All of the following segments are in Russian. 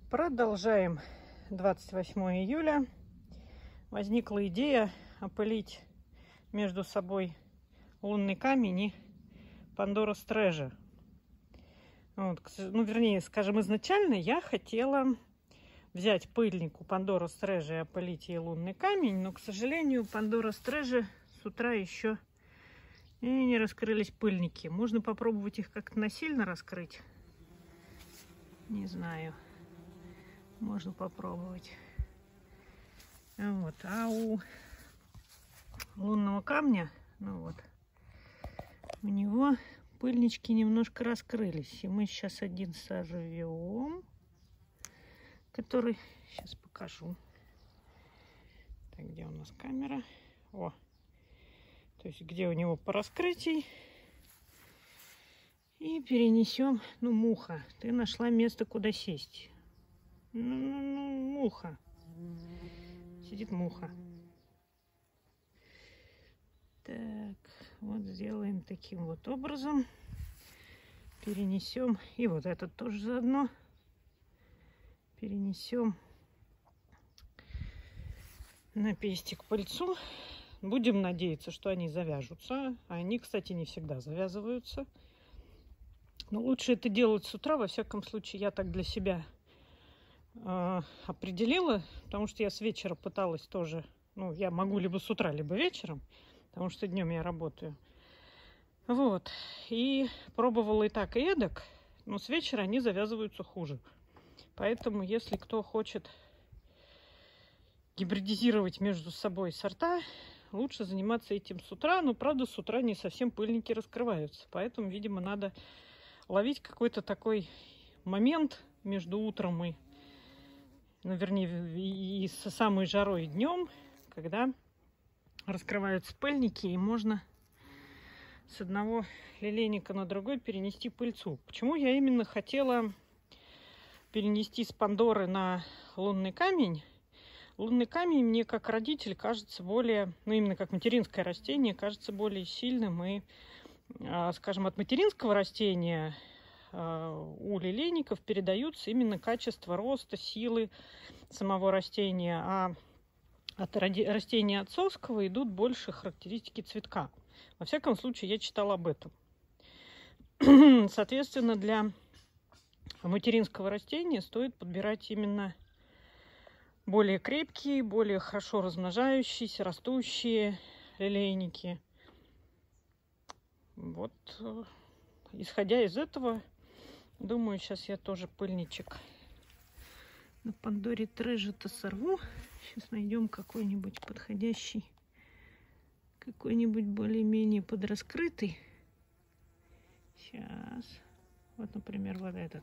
Продолжаем. 28 июля. Возникла идея опылить между собой лунный камень и Pandora's Treasure. Вот, ну, вернее, скажем, изначально я хотела взять пыльник у Pandora's Treasure и опылить ей лунный камень, но, к сожалению, Pandora's Treasure с утра еще и не раскрылись пыльники. Можно попробовать их как-то насильно раскрыть. Не знаю. Можно попробовать. Вот. А у лунного камня, ну вот, у него пыльнички немножко раскрылись. И мы сейчас один сожжем, который сейчас покажу. Так, где у нас камера? О, то есть где у него по раскрытии. И перенесем. Ну, муха, ты нашла место, куда сесть. Ну, муха. Сидит муха. Так, вот сделаем таким вот образом. Перенесем. И вот этот тоже заодно. Перенесем на пестик пыльцу. Будем надеяться, что они завяжутся. Они, кстати, не всегда завязываются. Но лучше это делать с утра. Во всяком случае, я так для себя определила, потому что я с вечера пыталась тоже, ну, я могу либо с утра, либо вечером, потому что днем я работаю. Вот. И пробовала и так, и эдак, но с вечера они завязываются хуже. Поэтому, если кто хочет гибридизировать между собой сорта, лучше заниматься этим с утра. Но, правда, с утра не совсем пыльники раскрываются. Поэтому, видимо, надо ловить какой-то такой момент между утром и, ну, вернее, и со самой жарой днем, когда раскрываются пыльники, и можно с одного лилейника на другой перенести пыльцу. Почему я именно хотела перенести с Пандоры на лунный камень? Лунный камень мне как родитель кажется более, ну, именно как материнское растение, кажется более сильным. И, скажем, от материнского растения у лилейников передаются именно качество роста, силы самого растения, а от растения отцовского идут больше характеристики цветка. Во всяком случае, я читала об этом. Соответственно, для материнского растения стоит подбирать именно более крепкие, более хорошо размножающиеся, растущие лилейники. Вот, исходя из этого, думаю, сейчас я тоже пыльничек на Pandora's Treasure-то сорву. Сейчас найдем какой-нибудь подходящий, какой-нибудь более-менее подраскрытый. Сейчас. Вот, например, вот этот.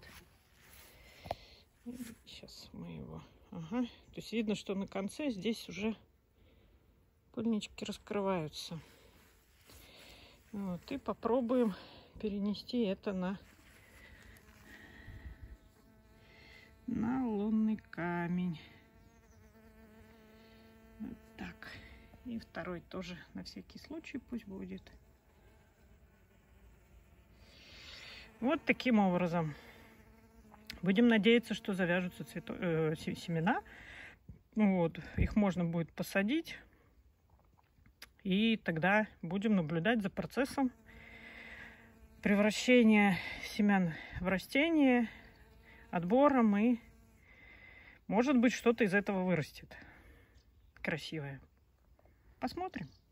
Сейчас мы его... Ага. То есть видно, что на конце здесь уже пыльнички раскрываются. Вот. И попробуем перенести это на лунный камень. Вот так. И второй тоже на всякий случай пусть будет. Вот таким образом. Будем надеяться, что завяжутся семена. Вот. Их можно будет посадить. И тогда будем наблюдать за процессом превращения семян в растение, отбором, и, может быть, что-то из этого вырастет красивое. Посмотрим.